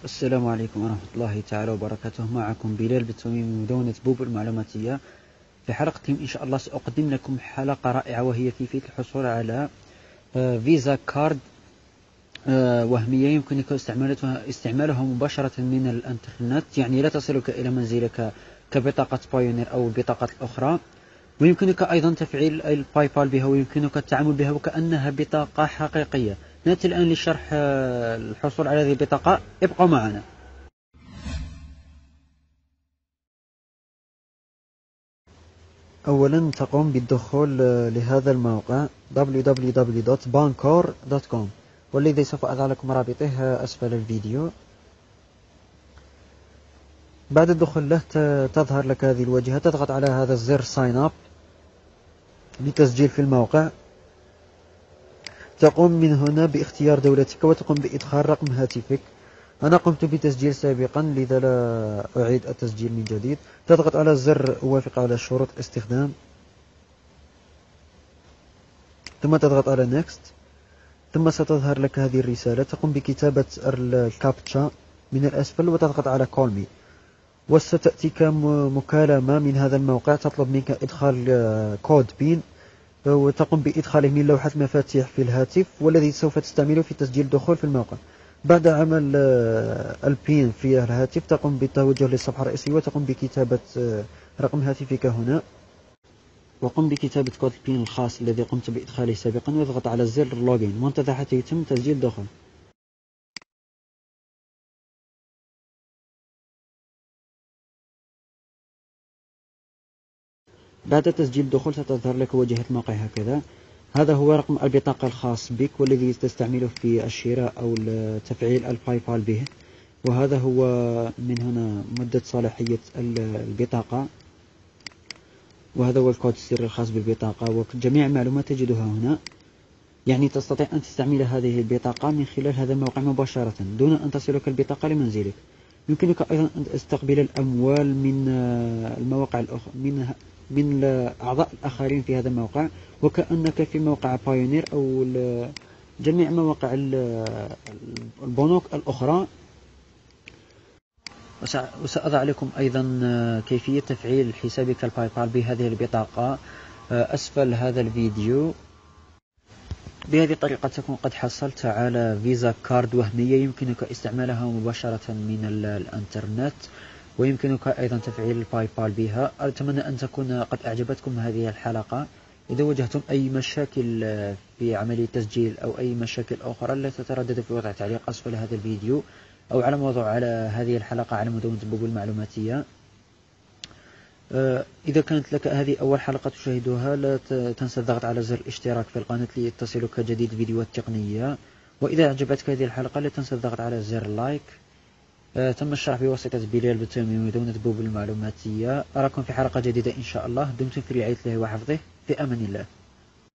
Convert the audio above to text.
السلام عليكم ورحمة الله تعالى وبركاته. معكم بلال بالتميم من مدونة بوب المعلوماتية. في حلقة إن شاء الله سأقدم لكم حلقة رائعة، وهي كيفية الحصول على فيزا كارد وهمية يمكنك استعمالها مباشرة من الانترنت، يعني لا تصلك إلى منزلك كبطاقة بايونير أو البطاقات الأخرى. ويمكنك أيضا تفعيل الباي بال بها، ويمكنك التعامل بها وكأنها بطاقة حقيقية. نأتي الآن لشرح الحصول على هذه البطاقة. ابقوا معنا. أولا تقوم بالدخول لهذا الموقع www.bancor.com، والذي سوف أضع لكم رابطه أسفل الفيديو. بعد الدخول له تظهر لك هذه الواجهة، تضغط على هذا الزر ساين اب لتسجيل في الموقع. تقوم من هنا باختيار دولتك وتقوم بإدخال رقم هاتفك. أنا قمت بتسجيل سابقا لذا لا أعيد التسجيل من جديد. تضغط على زر أوافق على شروط الاستخدام، ثم تضغط على نيكست، ثم ستظهر لك هذه الرسالة. تقوم بكتابة الكابتشا من الأسفل وتضغط على كول مي، وستأتيك مكالمة من هذا الموقع تطلب منك إدخال كود بين، وتقوم بإدخاله من لوحة مفاتيح في الهاتف، والذي سوف تستعمله في تسجيل دخول في الموقع. بعد عمل البين في الهاتف تقوم بالتوجه للصفحة الرئيسية وتقوم بكتابة رقم هاتفك هنا، وقم بكتابة كود البين الخاص الذي قمت بإدخاله سابقا، واضغط على زر لوجين وانتظر حتى يتم تسجيل دخول. بعد تسجيل الدخول ستظهر لك واجهة الموقع هكذا. هذا هو رقم البطاقة الخاص بك والذي تستعمله في الشراء أو تفعيل الباي بال به، وهذا هو من هنا مدة صلاحية البطاقة، وهذا هو الكود السري الخاص بالبطاقة، وجميع المعلومات تجدها هنا. يعني تستطيع أن تستعمل هذه البطاقة من خلال هذا الموقع مباشرة دون أن تصلك البطاقة لمنزلك. يمكنك أيضا أن تستقبل الأموال من المواقع الأخرى، من أعضاء الآخرين في هذا الموقع، وكأنك في موقع بايونير أو جميع مواقع البنوك الأخرى. وسأضع لكم أيضا كيفية تفعيل حسابك الباي بال بهذه البطاقة أسفل هذا الفيديو. بهذه الطريقة تكون قد حصلت على فيزا كارد وهمية يمكنك استعمالها مباشرة من الانترنت، ويمكنك أيضا تفعيل الباي بال بها. أتمنى أن تكون قد أعجبتكم هذه الحلقة. إذا واجهتم أي مشاكل في عملية التسجيل أو أي مشاكل أخرى، لا تترددوا في وضع تعليق أسفل هذا الفيديو أو على موضوع على هذه الحلقة على مدونة بوب المعلوماتية. إذا كانت لك هذه أول حلقة تشاهدها، لا تنسى الضغط على زر الاشتراك في القناة لتصلك جديد فيديوهات تقنية. وإذا أعجبتك هذه الحلقة لا تنسى الضغط على زر لايك. تم الشرح بواسطة بلال بالتميم من مدونة بوب المعلوماتية. أراكم في حلقة جديدة إن شاء الله. دمتم في رعاية الله وحفظه. في أمان الله.